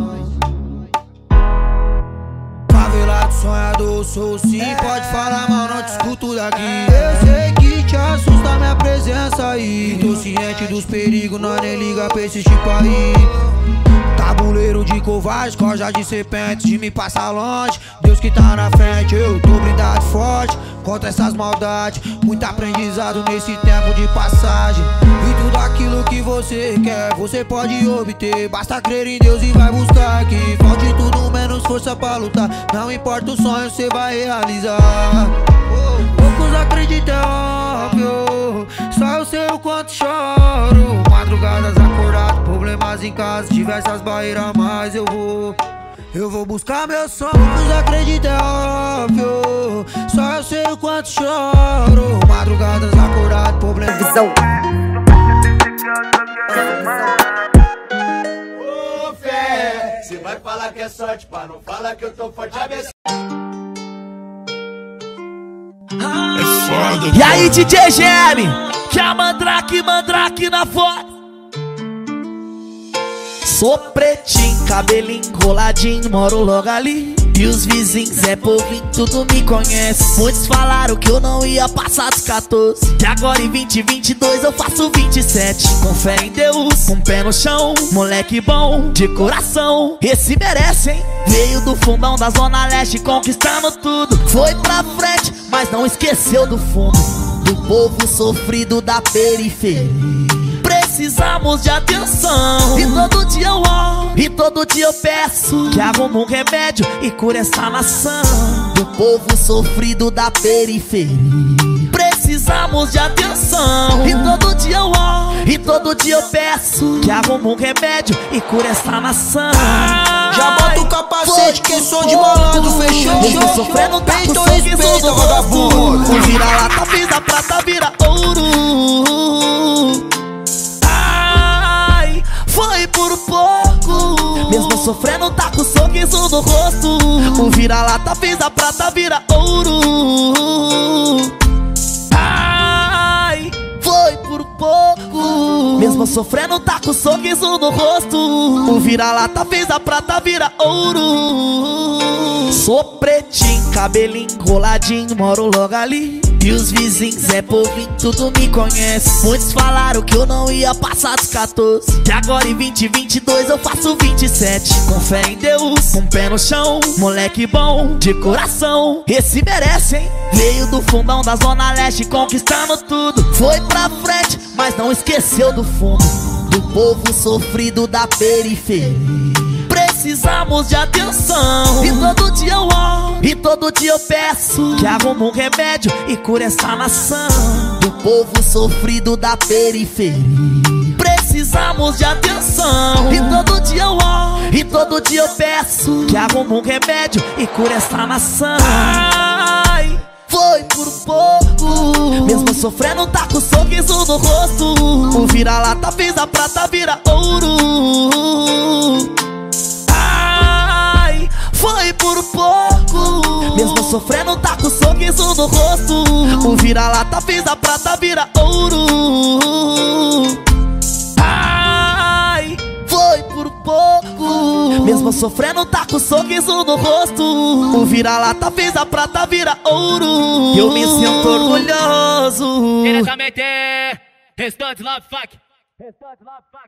Speaker 19: Favelado, sonhador, sou sim. Pode falar, mas não te escuto daqui. Eu sei que te assusta minha presença aí. Tô ciente dos perigos, nós nem liga pra esse tipo aí. Tabuleiro de covardes, corja de serpentes, de me passar longe. Deus que tá na frente, eu tô brindado forte contra essas maldades. Muito aprendizado nesse tempo de passagem. E tudo aquilo que você quer, você pode obter. Basta crer em Deus e vai buscar. Que falte tudo menos força pra lutar. Não importa o sonho, você vai realizar. Poucos acreditam, é óbvio. Só eu sei o quanto choro. Madrugadas acordado, problemas em casa, diversas barreiras, mas eu vou. Eu vou buscar meu sonho. Poucos acreditam, é óbvio. Só eu sei o quanto choro. Madrugadas acordado, problemas. Visão.
Speaker 18: Ô fé, cê vai falar que é sorte, pá, não fala que eu tô forte. A minha...
Speaker 3: E aí, D J G M, que a Mandrake, Mandrake na foto. Sou pretinho, cabelinho enroladinho, moro logo ali. E os vizinhos é povinho, tudo me conhece. Muitos falaram que eu não ia passar dos quatorze. E agora em vinte e vinte e dois eu faço vinte e sete. Com fé em Deus, com um pé no chão. Moleque bom, de coração. Esse merece, hein? Veio do fundão da Zona Leste, conquistando tudo. Foi pra frente, mas não esqueceu do fundo. Do povo sofrido da periferia. Precisamos de atenção. E todo dia eu oro, e todo dia eu peço que arrume um remédio e cure essa nação. Do povo sofrido da periferia. Precisamos de atenção. E todo dia eu oro, e todo dia eu peço que arrume um remédio e cure essa nação.
Speaker 19: Já bota o capacete que é som de malandro, fechou?
Speaker 3: Mesmo sofrendo tá com sorriso do vagabundo. O vira-lata, pisa prata, vira ouro. Ai, foi por pouco. Mesmo sofrendo tá com sorriso no rosto. O vira-lata, pisa prata, vira ouro. Ai, foi por pouco. Mesmo sofrendo tá com sorriso no rosto. O vira-lata fez a prata vira ouro. Sou pretinho, cabelinho enroladinho, moro logo ali. E os vizinhos é povinho, tudo me conhece. Muitos falaram que eu não ia passar dos quatorze. E agora em vinte e vinte e dois eu faço vinte e sete. Com fé em Deus, com um pé no chão. Moleque bom, de coração. Esse merece, hein? Veio do fundão da Zona Leste, conquistando tudo. Foi pra frente, mas não esqueceu do fundo. Do povo sofrido da periferia. Precisamos de atenção. E todo dia eu oro, e todo dia eu peço que arrume um remédio e cure essa nação. Do povo sofrido da periferia. Precisamos de atenção. E todo dia eu oro, e todo dia eu peço que arrume um remédio e cure essa nação. Ai, foi por pouco. Mesmo sofrendo tá com sorriso no rosto. O vira-lata fez a prata vira ouro. Ai, foi por pouco. Mesmo sofrendo tá com sorriso no rosto. O vira-lata fez a prata vira ouro. Ai, foi por pouco. Mesmo
Speaker 15: Mesmo sofrendo, tá com sorriso no rosto. O vira-lata fez a prata vira ouro. Eu me sinto orgulhoso.
Speaker 3: Diretamente, Restante Love Fuck. Restante Love Fuck.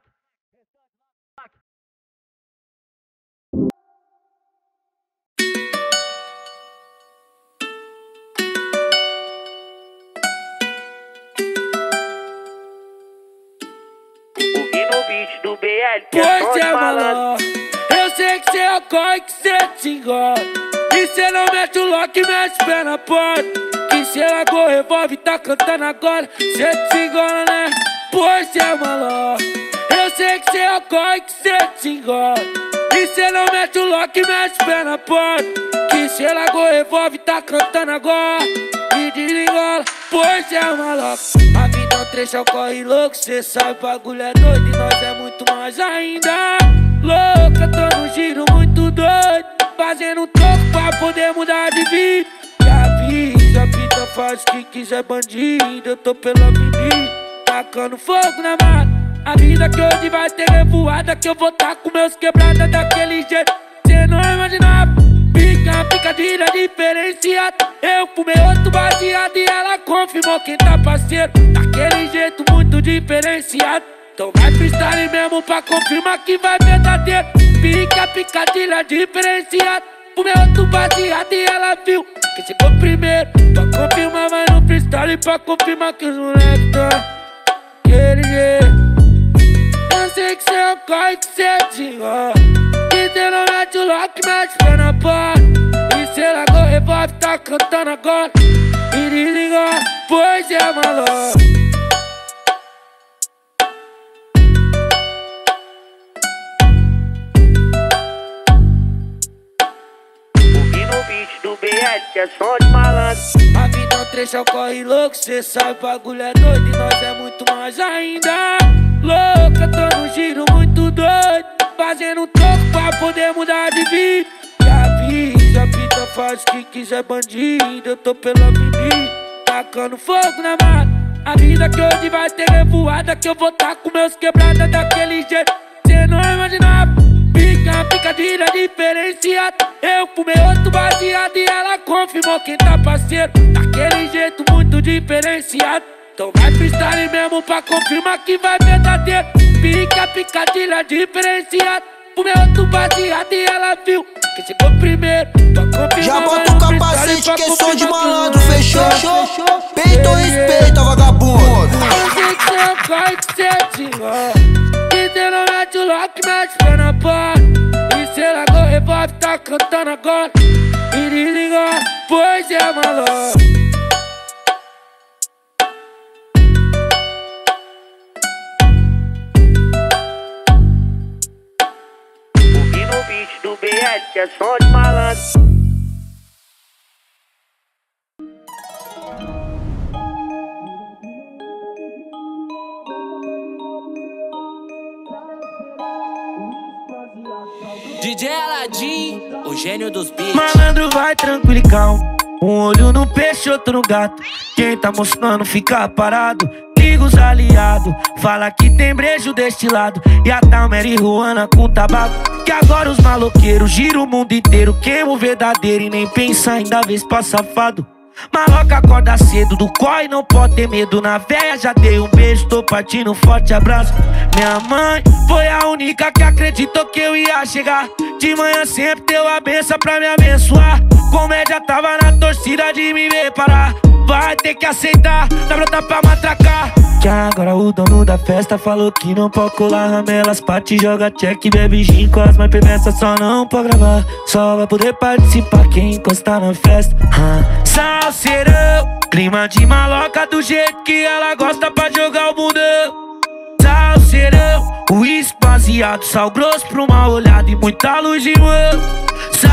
Speaker 2: Ouvindo o beat do B L, que é
Speaker 3: Pois
Speaker 2: só de
Speaker 3: é,
Speaker 2: malandro.
Speaker 3: malandro. Eu sei que cê é o corre, que cê te engorda. E cê não mete o lock, mete pé na porta. Que cê largou o revólver e tá cantando agora. Cê te engorda, né? Pois é, malandro. Eu sei que cê é o corre, que cê te engorda. E cê não mete o lock, mete pé na porta. Que cê largou o revólver e tá cantando agora. E desligola, pois é, maluco. A vida é um trecho, corre louco. Cê sabe, o bagulho é doido e nós é muito mais ainda. Louca, tô num giro muito doido, fazendo um troco pra poder mudar de vida. E avisa, a pita faz o que quiser, bandido. Eu tô pela avenida, tacando fogo na mata. A vida que hoje vai ter revoada, que eu vou tá com meus quebradas daquele jeito. Cê não imaginava, pica, picadilha diferenciada. Eu fumei outro baseado e ela confirmou quem tá parceiro. Daquele jeito muito diferenciado. Então vai freestyle mesmo pra confirmar que vai verdadeiro. Pica, picadilha diferenciada. Fumei outro baseado e ela viu que chegou primeiro. Pra confirmar, vai no freestyle pra confirmar que os moleques tão aquele jeito. Eu sei que cê corre, que cê desenrola. E cê não mete o lock, mete pé na porta. E cê largou o revólver, tá cantando agora. E desligou, pois é, maluco.
Speaker 2: Ouvindo o beat do B L, que é só de malandro.
Speaker 3: A vida é um trecho, corre louco. Cê sabe, o bagulho é doido e nós é muito mais ainda. Louca, tô num giro muito doido, fazendo um troco pra poder mudar de vida. E avisa, a pita faz o que quiser, bandido. Eu tô pela avenida, tacando fogo na mata. A vida que hoje vai ter revoada, que eu vou tá com meus quebradas daquele jeito. Cê não imaginava, pica, picadilha diferenciada. Eu fumei outro baseado e ela confirmou quem tá parceiro. Daquele jeito muito diferenciado. Então vai freestyle mesmo pra confirmar que vai verdadeiro. Pica, picadilha diferenciada. Fumei outro baseado e ela viu que chegou primeiro.
Speaker 19: Já bota o capacete que é som de malandro, fechou? Peito ou respeita, vagabundo?
Speaker 3: Eu sei que cê corre, que cê desenrola. E cê não mete o lock, mete pé na porta. E cê largou o revólver, tá cantando agora. E desligou, pois é, maluco.
Speaker 2: Ouvindo o beat do B L, que é só de malandro.
Speaker 10: D J Aladim, o gênio dos beats.
Speaker 3: Malandro vai tranquilo e calmo, um olho no peixe, outro no gato. Quem tá mostrando fica parado. Liga os aliados, fala que tem brejo deste lado. E a tal marihuana com tabaco. Que agora os maloqueiros giram o mundo inteiro. Queima o verdadeiro e nem pensa ainda vez pra safado. Maloca acorda cedo do corre, não pode ter medo. Na véia já dei um beijo, tô partindo um forte abraço. Minha mãe foi a única que acreditou que eu ia chegar. De manhã sempre deu a benção pra me abençoar. Comédia tava na torcida de me ver parar. Vai ter que aceitar, dá brota pra matracar. Que agora o dono da festa falou que não pode colar ramelas. Parte joga check, bebe gin com as mais perversas. Só não pode gravar, só vai poder participar quem encostar na festa. ah. Salseirão, clima de maloca do jeito que ela gosta pra jogar o bundão. Salseirão, uísque baseado, sal grosso pra uma olhada e muita luz de mão.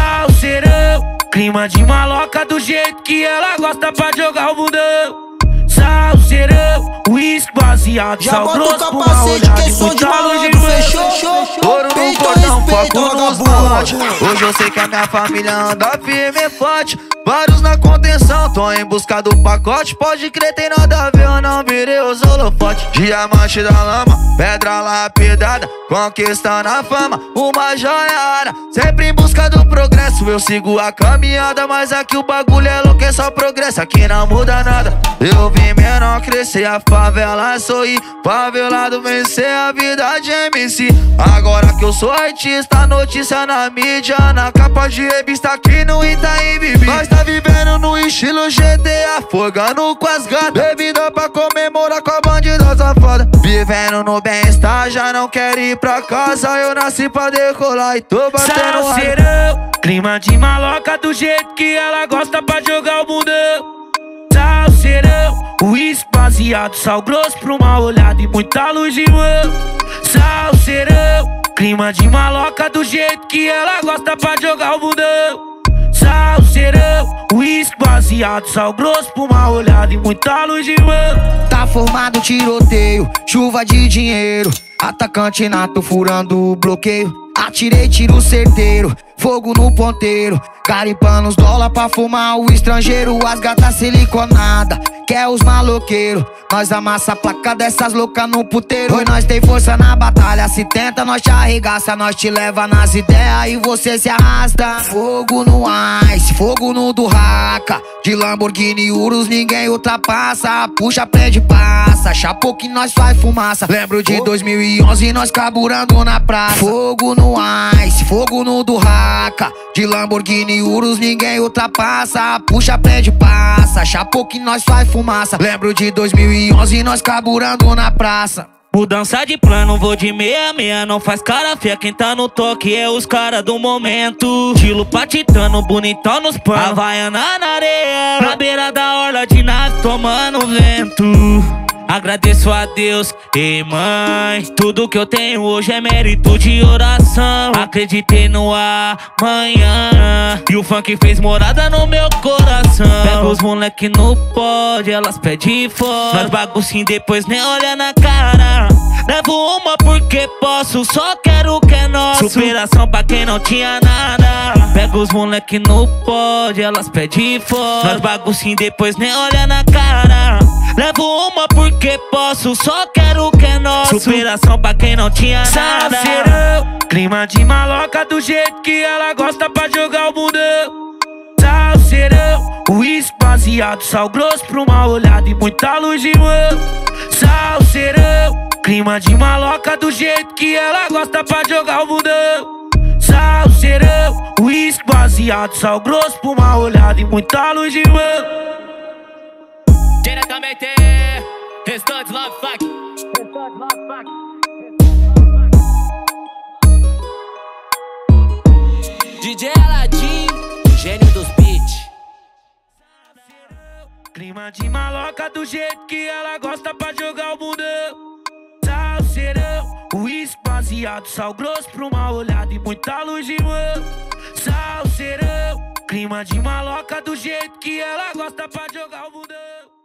Speaker 3: Salseirão, clima de maloca do jeito que ela gosta pra jogar o bundão. Salseirão, uísque baseado, sal grosso com uma olhada e muita luz de
Speaker 8: fechou. Ouro no cordão, foco no bote. Hoje eu sei que a minha família anda firme e forte. Vários na contenção, tô em busca do pacote. Pode crer, tem nada a ver, eu não virei os holofotes. Diamante da lama, pedra lapidada, conquistando a fama, uma joia. Sempre em busca do progresso, eu sigo a caminhada. Mas aqui o bagulho é louco, é só progresso, aqui não muda nada. Eu vim menor crescer, a favela sorrir, favelado vencer a vida de M C. Agora que eu sou artista, notícia na mídia, na capa de revista aqui no Itaim Bibi. Nós tá vivendo no estilo G T A, fogando com as gatas, bebida pra comemorar com a bandida safada. Vivendo no bem-estar, já não quero ir pra casa. Eu nasci pra decolar e tô batendo
Speaker 3: Salseirão, clima de maloca do jeito que ela gosta pra jogar o mundão. Salseirão, uísque baseado, sal grosso pra uma olhada e muita luz de mão. Salseirão, clima de maloca do jeito que ela gosta pra jogar o mundão. Salseirão, uísque baseado, sal grosso pra uma olhada e muita luz de mão.
Speaker 8: Tá formado tiroteio, chuva de dinheiro, atacante nato furando o bloqueio. Atirei tiro certeiro, fogo no ponteiro, garimpando os dólar pra fumar o estrangeiro. As gatas siliconada, quer os maloqueiros. Nós amassa a placa dessas loucas no puteiro. Pois nós tem força na batalha, se tenta nós te arregaça. Nós te leva nas ideias e você se arrasta. Fogo no ice, fogo no Durraca, de Lamborghini Urus ninguém ultrapassa. Puxa, prende, passa, chapou que nós faz fumaça. Lembro de dois mil e onze nós carburando na praça. Fogo no ice, fogo no Durraca, de Lamborghini Urus ninguém ultrapassa. Puxa, prende, passa, chapou que nós faz fumaça. Lembro de dois mil e onze nós carburando na praça.
Speaker 3: Mudança de plano, vou de meia meia, não faz cara feia. Quem tá no toque é os cara do momento. Estilo patitano, bonitão nos panos, Havaiana na areia, na beira da orla de nave tomando vento. Agradeço a Deus, ei mãe, tudo que eu tenho hoje é mérito de oração. Acreditei no amanhã e o funk fez morada no meu coração. Pega os moleque no pódio, elas pedem fora. Nós baguncinho depois nem olha na cara. Levo uma porque posso, só quero o que é nosso. Superação pra quem não tinha nada. Pega os moleque no pódio, elas pedem fora. Nós baguncinho depois nem olha na cara. Levo uma porque posso, só quero o que é nosso. Superação pra quem não tinha nada. Salseirão, clima de maloca do jeito que ela gosta pra jogar o mundão. Salseirão, uísque baseado, sal grosso pra uma olhada e muita luz de mão. Salseirão, clima de maloca do jeito que ela gosta pra jogar o mundão. Salseirão, uísque baseado, sal grosso pra uma olhada e muita luz de mão. Diretamente, Restante Love Fuck. Restante Love Fuck. D J Aladim, gênio dos beats. Clima de maloca do jeito que ela gosta pra jogar o mundão. Salseirão, uísque baseado, sal grosso pra uma olhada e muita luz de mão. Salseirão, clima de maloca do jeito que ela gosta pra jogar o mundão.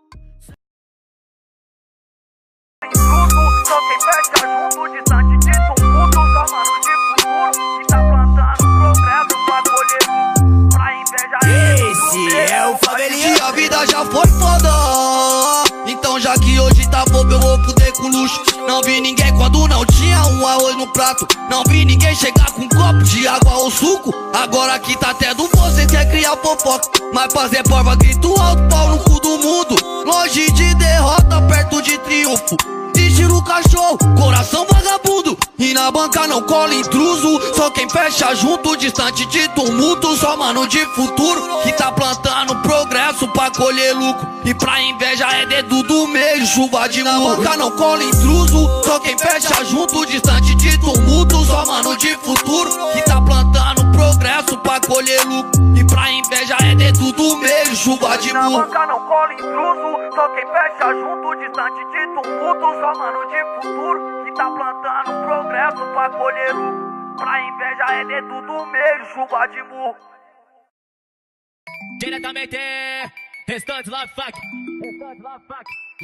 Speaker 20: Só quem fecha junto, distante de tumulto. Só mano de futuro, está plantando progresso pra colher. Pra inveja
Speaker 8: esse é o favelinha. A vida já foi foda, então já que hoje tá bobo eu vou fuder com luxo. Não vi ninguém quando não tinha um arroz no prato. Não vi ninguém chegar com um copo de água ou suco. Agora que tá tendo você quer criar fofoca, mas fazer prova grito alto, pau no cu do mundo. Longe de derrota, perto de triunfo. Estilo cachorro, coração vagabundo. E na banca não cola intruso. Só quem fecha junto, distante de tumulto. Só mano de futuro que tá plantando progresso pra colher lucro. E pra inveja é dedo do meio, chuva de murro. Na banca não cola intruso. Só quem fecha junto, distante de tumulto. Só mano de futuro que tá plantando progresso pra colher lucro. E pra inveja é dedo do meio, chuva de murro.
Speaker 20: Na banca não cola intruso. Só quem fecha junto, distante de tumulto. Só mano de futuro que tá plantando progresso pra colher lucro. Pra inveja é dedo do meio, chuva de murro.
Speaker 3: Diretamente, Restante lá, fuck.
Speaker 6: Restante lá, fuck.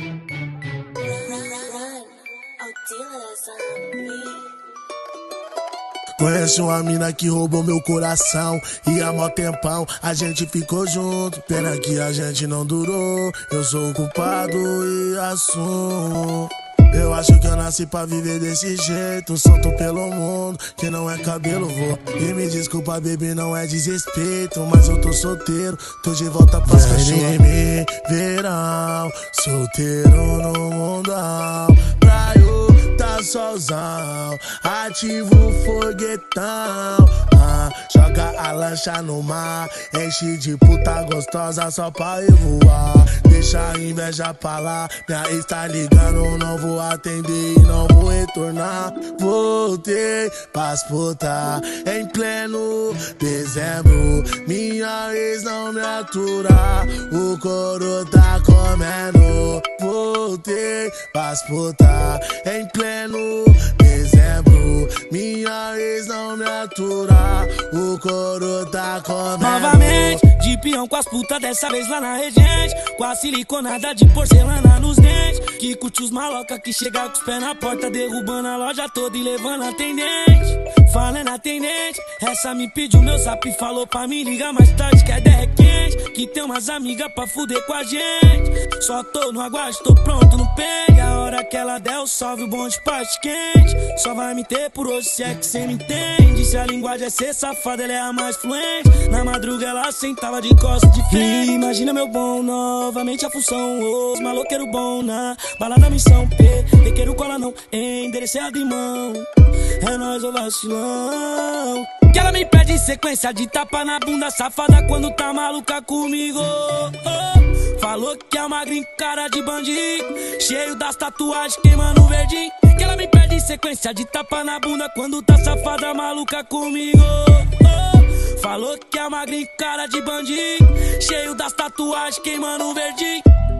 Speaker 13: Conhece uma mina que roubou meu coração e há mó tempão a gente ficou junto. Pena que a gente não durou. Eu sou o culpado e assumo. Eu acho que eu nasci pra viver desse jeito, solto pelo mundo, que não é cabelo, vou. E me desculpa, baby, não é desrespeito, mas eu tô solteiro, tô de volta pras cachorras. Me verão, solteiro no mundão, pra eu tá solzão, ativo o foguetão. Ah, joga a lancha no mar, enche de puta gostosa só pra eu voar. Deixa a inveja pra lá, minha ex tá ligando, não vou atender e não vou retornar. Voltei pras puta em pleno dezembro, minha ex não me atura, o coro tá comendo. Voltei pras puta em pleno dezembro, minha ex não me atura, o coro tá comendo.
Speaker 3: Novamente, de peão com as putas, dessa vez lá na Regente, com a siliconada de porcelana nos dentes, que curte os maloca que chega com os pés na porta, derrubando a loja toda e levando a atendente. Falando atendente, essa me pediu meu zap e falou pra me ligar mais tarde que a ideia é quente, que tem umas amigas pra fuder com a gente. Só tô no aguardo, tô pronto no pé, a hora que ela der o salve, o bonde parte quente. Só vai me ter por hoje se é que cê me entende. Se a linguagem é ser safada, ela é a mais fluente. Na madruga ela sentava de costas de frente. Imagina meu bom, novamente a função, os maloqueiro bom na balada missão P, pequeno cola não, endereçado em mão, é nóis o vacilão. Que ela me pede sequência de tapa na bunda, safada quando tá maluca comigo. Oh, falou que é uma green cara de bandido, cheio das tatuagens queimando verdinho. Que ela me pede sequência de tapa na bunda quando tá safada maluca comigo. Oh, falou que é uma green cara de bandido, cheio das tatuagens queimando verdinho.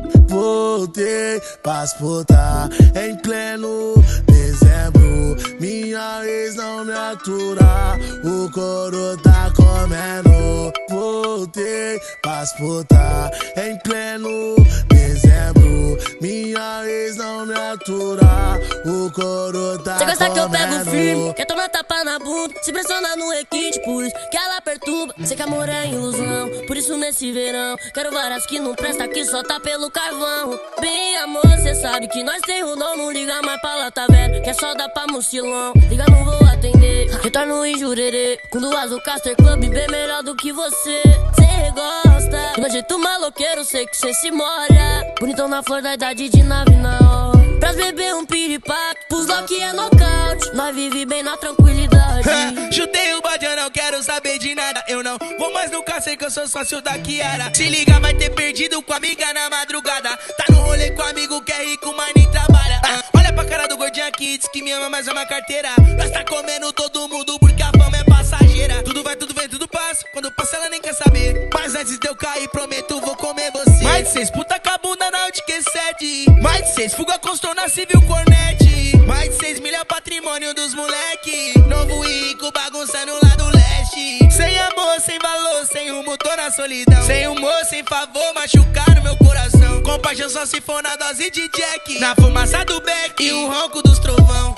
Speaker 13: Voltei pras puta em pleno dezembro, minha ex não me atura, o coro tá comendo. Voltei pras puta em pleno dezembro, minha ex não me atura, o coro tá comendo.
Speaker 6: Cê gosta que eu pego firme, quer tomar tapa na bunda, se pressiona no requinte, por isso que ela perturba. Cê que amor é ilusão, por isso nesse verão quero várias que não presta, que só tá pelo carvão. Bem amor, cê sabe que nós tem o dom, não liga mais pra lata velha, que é só dar pra mucilão. Liga, não vou atender, retorno em Jurerê, com duas o Caster Club bem melhor do que você. Cê gosta do meu jeito maloqueiro, sei que cê se molha, bonitão na flor da idade de nave na hora. Pras beber um piripaque, pros lock é nocaute, nós vive bem na tranquilidade.
Speaker 15: Chutei o bode, eu não quero saber de nada, eu não vou mais no cacete que eu sou sócio da Kiara. Se liga, vai ter perdido com a amiga na madrugada, tá no rolê com amigo que é rico, mas nem trabalha. Ah, olha pra cara do gordinho aqui, diz que me ama, mas ama carteira. Nós tá comendo todo mundo porque a fama é passageira. Tudo vai, tudo vem, tudo passa, quando passa ela nem quer saber. Mas antes de eu cair, prometo, vou comer você. Mais de seis puta com a bunda na Audi Q sete, mais de seis fuga construção na Civil Cornette, mais de seis milha patrimônio dos moleque, novo e rico bagunçando lá do leste. Sem amor, sem valor, sem rumo, tô na solidão, sem humor, sem favor, machucaram meu coração. Compaixão só se for na dose de Jack, na fumaça do beck e o ronco dos trovão.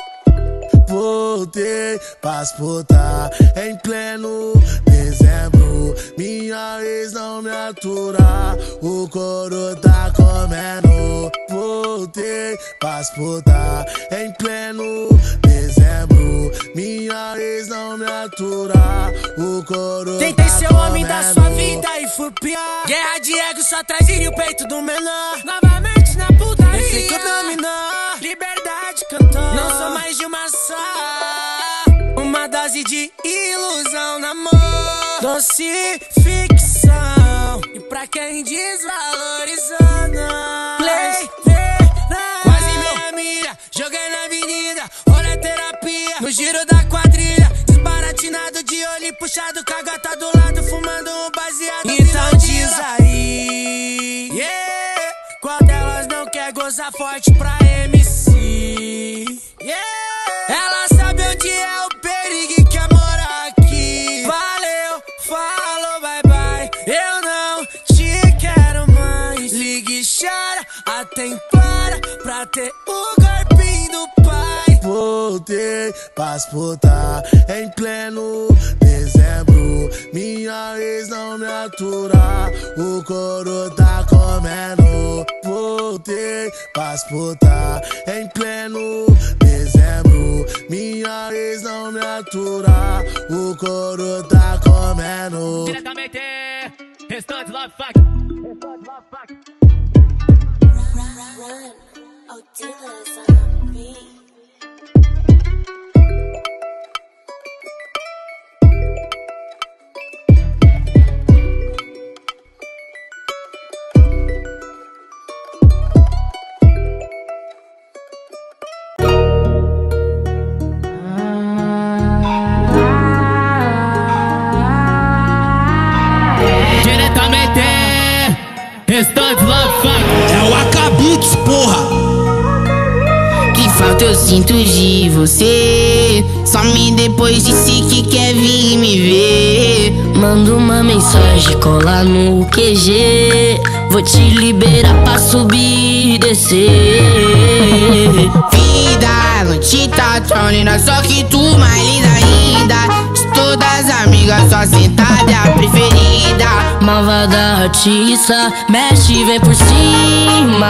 Speaker 13: Voltei pras puta em pleno dezembro, minha ex não me atura, o coro tá comendo. Voltei pras puta em pleno dezembro, minha ex não me atura, o coro
Speaker 3: Tentei
Speaker 13: tá
Speaker 3: ser o homem da
Speaker 13: comendo.
Speaker 3: sua vida e fui pior. Guerra de ego só traz o peito do menor. Novamente na putaria, efeito dominó, liberdade cantando, não sou mais de uma só, uma dose de ilusão na amor, doce ficção. E pra quem desvalorizou nós, play, verão, quase minha mira, joguei na avenida, olha terapia, no giro da quadrilha, desbaratinado de olho puxado, com a gata do lado, fumando um baseado. Então diz aí, yeah, qual delas não quer gozar forte pra M C? Yeah, ela sabe onde é o perigo e quer morar aqui. Valeu, falou, bye bye, eu não te quero mais.
Speaker 21: tem para pra ter o corpinho do pai.
Speaker 13: Voltei pra disputar em pleno dezembro. Minha ex não me atura, o coro tá comendo. Voltei pra disputar em pleno dezembro. Minha ex não me atura, o coro tá comendo.
Speaker 3: Diretamente, restante love fuck. Restante love fuck. Diretamente, restante love fuck.
Speaker 21: É o Acabits, porra.
Speaker 22: Que falta eu sinto de você. Some depois disse que quer vir me ver. Manda uma mensagem, cola no Q G. Vou te liberar pra subir e descer. Vida, a noite tá tão linda, só que tu mais linda ainda. De todas as amigas, só sentada é a preferida. Malvada artista, mexe, vem por cima.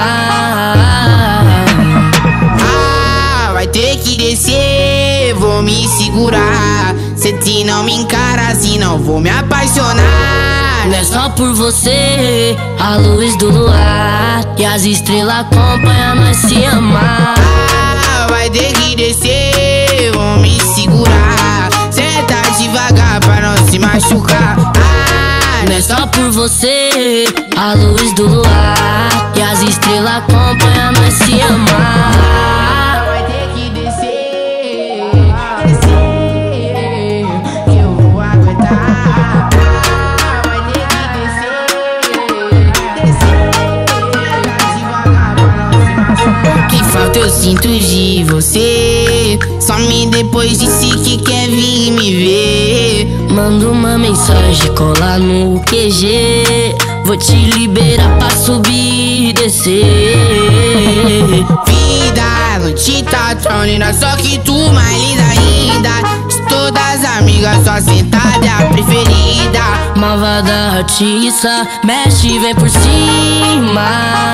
Speaker 22: Ah, vai ter que descer, vou me segurar. Se te não me encara assim, não vou me apaixonar. Não é só por você, a luz do luar e as estrelas acompanham nós se amar. Ah, vai ter que descer, vou me segurar. Senta devagar pra não se machucar. Ah, não é só por você, a luz do luar e as estrelas acompanham nós se amar. Vai ter que descer, descer, que eu vou aguentar. Vai ter que descer, descer, devagar pra não se machucar. Que falta eu sinto de você. Some depois disse que quer vir me ver. Manda uma mensagem, cola no Q G. Vou te liberar pra subir e descer. Vida, a noite tá tão linda, só que tu mais linda ainda. De todas as amigas, só sentada é a preferida. Malvada artista, mexe, vem por cima.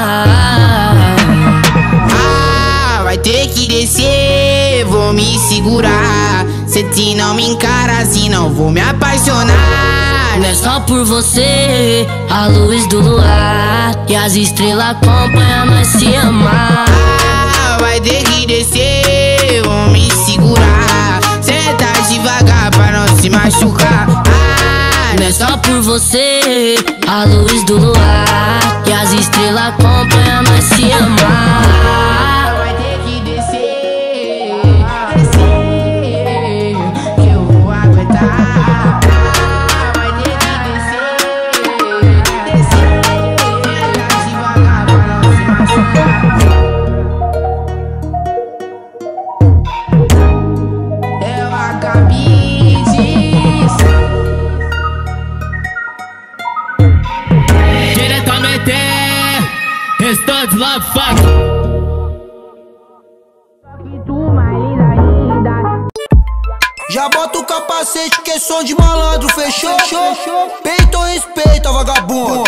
Speaker 22: Ah, vai ter que descer, vou me segurar. Se te não me encara assim, não vou me apaixonar. Não é só por você, a luz do luar e as estrelas acompanham nós se amar. Ah, vai ter que descer, vou me segurar. Senta devagar pra não se machucar. Ah, não é só por você, a luz do luar e as estrelas acompanham nós se amar. Vai ter que descer, descer, que eu vou aguentar. Vai ter que descer, descer, devagar pra não se machucar. É o Acabits.
Speaker 3: Diretamente, restante love fuck.
Speaker 19: Já bota o capacete que é som de malandro, fechou? Peito ou respeita, vagabundo.